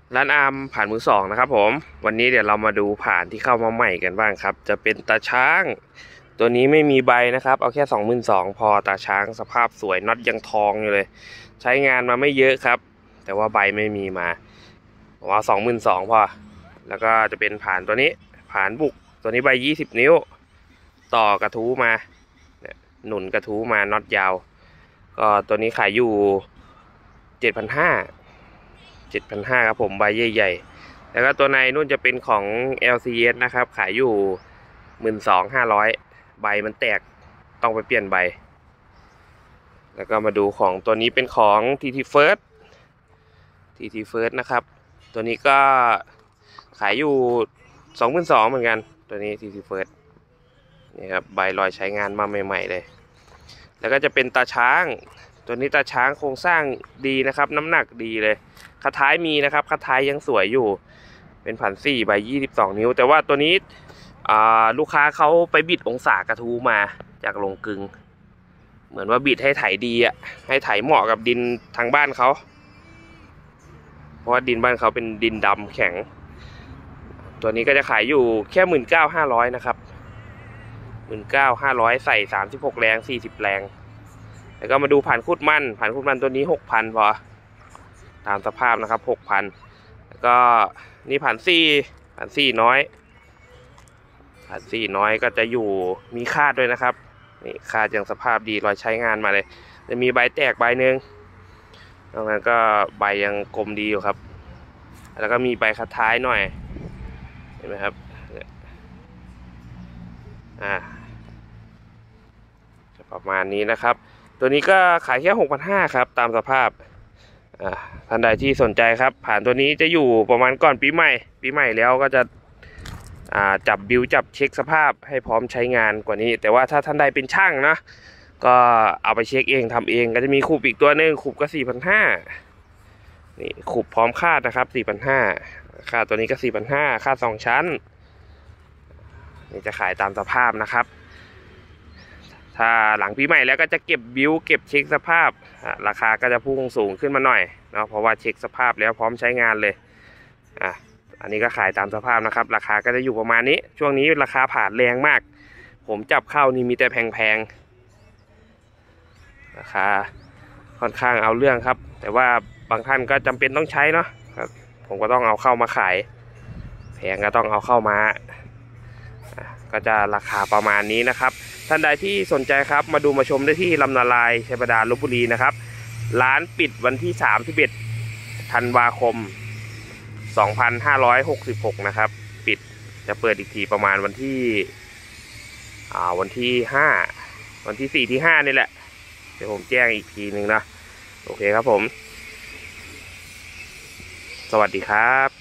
ร้านอาร์มผ่านมือสองนะครับผมวันนี้เดี๋ยวเรามาดูผ่านที่เข้ามาใหม่กันบ้างครับจะเป็นตาช้างตัวนี้ไม่มีใบนะครับเอาแค่22,000พอตาช้างสภาพสวยน็อตยังทองอยู่เลยใช้งานมาไม่เยอะครับแต่ว่าใบไม่มีมาผมเอา22,000พอแล้วก็จะเป็นผ่านตัวนี้ผ่านบุกตัวนี้ใบ20 นิ้วต่อกระทู้มาหนุนกระทู้มาน็อตยาวก็ตัวนี้ขายอยู่7,500ครับผมใบใหญ่ๆแล้วก็ตัวในนู่นจะเป็นของ LCS นะครับขายอยู่12,500ใบมันแตกต้องไปเปลี่ยนใบแล้วก็มาดูของตัวนี้เป็นของ TT First นะครับตัวนี้ก็ขายอยู่22,000เหมือนกันตัวนี้ TT First นี่ครับใบรอยใช้งานมาใหม่ๆเลยแล้วก็จะเป็นตาช้างตัวนี้ตาช้างโครงสร้างดีนะครับน้ำหนักดีเลยคัดท้ายมีนะครับคัดท้ายยังสวยอยู่เป็น1,400ใบ22 นิ้วแต่ว่าตัวนี้ลูกค้าเขาไปบิดองศากระทู้มาจากโรงกลึงเหมือนว่าบิดให้ไถดีอ่ะให้ไถเหมาะกับดินทางบ้านเขาเพราะว่าดินบ้านเขาเป็นดินดำแข็งตัวนี้ก็จะขายอยู่แค่19,500นะครับ19,500ใส่36แรง40แรงแล้วก็มาดูผ่านคุดมันตัวนี้ 6,000 พอตามสภาพนะครับ 6,000 แล้วก็นี่ผ่านซี่น้อยก็จะอยู่มีคาดด้วยนะครับนี่คาดยังสภาพดีรอยใช้งานมาเลยจะมีใบแตกใบหนึ่งนอกนั้นก็ใบยังกลมดีอยู่ครับแล้วก็มีใบคัดท้ายหน่อยเห็นไหมครับประมาณนี้นะครับตัวนี้ก็ขายแค่ 6,500 ครับตามสภาพท่านใดที่สนใจครับผ่านตัวนี้จะอยู่ประมาณก่อนปีใหม่แล้วก็จะจับบิวจับเช็คสภาพให้พร้อมใช้งานกว่านี้แต่ว่าถ้าท่านใดเป็นช่างนะก็เอาไปเช็คเองทำเองก็จะมีขูบอีกตัวนึงขูบก็ 4,500นี่ขูบพร้อมคาดนะครับ 4,500 คาดตัวนี้ก็ 4,500 คาด2ชั้นนี่จะขายตามสภาพนะครับถ้าหลังปีใหม่แล้วก็จะเก็บบิวเก็บเช็คสภาพราคาก็จะพุ่งสูงขึ้นมาหน่อยเนาะเพราะว่าเช็คสภาพแล้วพร้อมใช้งานเลยอันนี้ก็ขายตามสภาพนะครับราคาก็จะอยู่ประมาณนี้ช่วงนี้ราคาผ่านแรงมากผมจับเข้านี่มีแต่แพงๆราคาค่อนข้างเอาเรื่องครับแต่ว่าบางท่านก็จำเป็นต้องใช้เนาะผมก็ต้องเอาเข้ามาขายแพงก็ต้องเอาเข้ามาก็จะราคาประมาณนี้นะครับท่านใดที่สนใจครับมาดูมาชมได้ที่ลำนาลายชัยบาดาลลพบุรีนะครับร้านปิดวันที่31 ธันวาคม 2566นะครับปิดจะเปิดอีกทีประมาณวันที่5วันที่4ที่5นี่แหละเดี๋ยวผมแจ้งอีกทีหนึ่งนะโอเคครับผมสวัสดีครับ